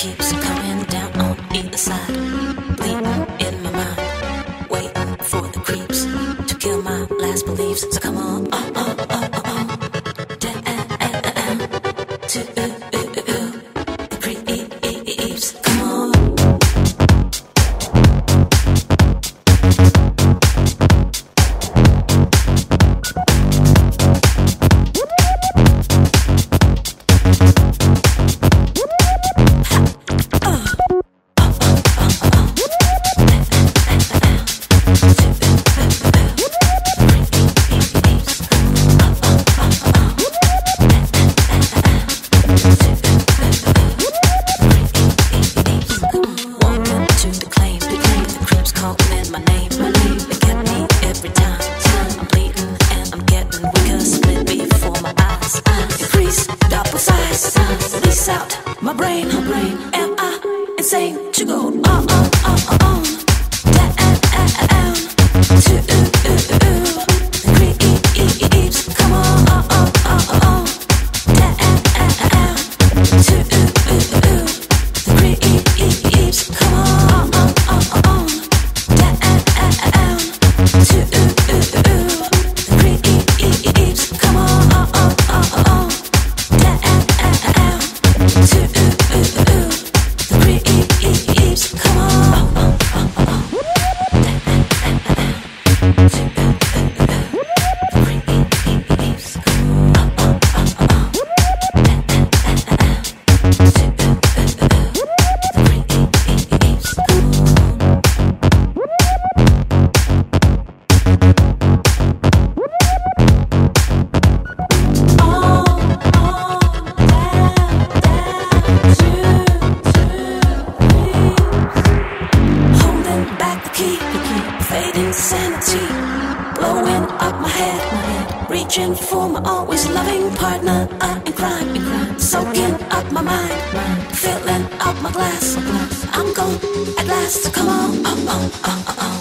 keeps coming down on either side, bleeding in my mind, waiting for the creeps to kill my last beliefs. So come on, down to the creeps. Come on. My brain, am I insane to go on down to the creeps? Come on down to the creeps. Come on down to the creeps. Come on fading sanity, blowing up my head, reaching for my always loving partner in crime, soaking up my mind, filling up my glass. I'm gone at last, so come on.